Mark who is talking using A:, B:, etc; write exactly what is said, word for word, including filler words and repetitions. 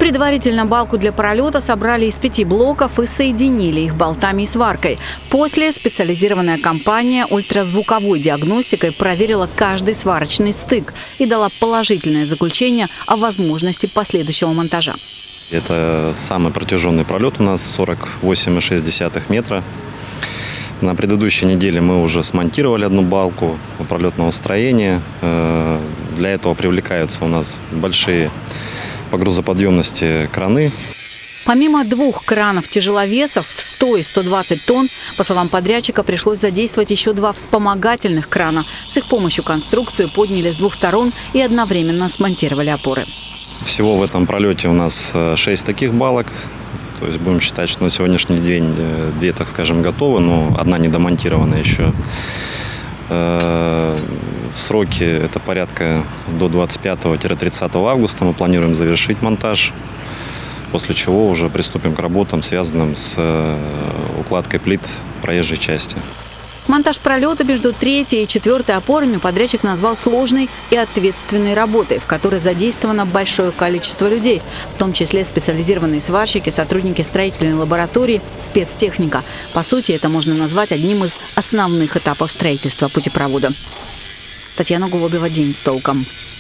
A: Предварительно балку для пролета собрали из пяти блоков и соединили их болтами и сваркой. После специализированная компания ультразвуковой диагностикой проверила каждый сварочный стык и дала положительное заключение о возможности последующего монтажа.
B: Это самый протяженный пролет у нас сорок восемь и шесть десятых метра. На предыдущей неделе мы уже смонтировали одну балку пролетного строения. Для этого привлекаются у нас большие по грузоподъемности краны.
A: Помимо двух кранов-тяжеловесов в сто и сто двадцать тонн, по словам подрядчика, пришлось задействовать еще два вспомогательных крана. С их помощью конструкцию подняли с двух сторон и одновременно смонтировали опоры.
B: Всего в этом пролете у нас шесть таких балок. То есть будем считать, что на сегодняшний день две, так скажем, готовы, но одна не домонтирована еще. В сроки это порядка до двадцать пятого — тридцатого августа мы планируем завершить монтаж, после чего уже приступим к работам, связанным с укладкой плит проезжей части.
A: Монтаж пролета между третьей и четвертой опорами подрядчик назвал сложной и ответственной работой, в которой задействовано большое количество людей, в том числе специализированные сварщики, сотрудники строительной лаборатории, спецтехника. По сути, это можно назвать одним из основных этапов строительства путепровода. Татьяна Голубева, «День с толком».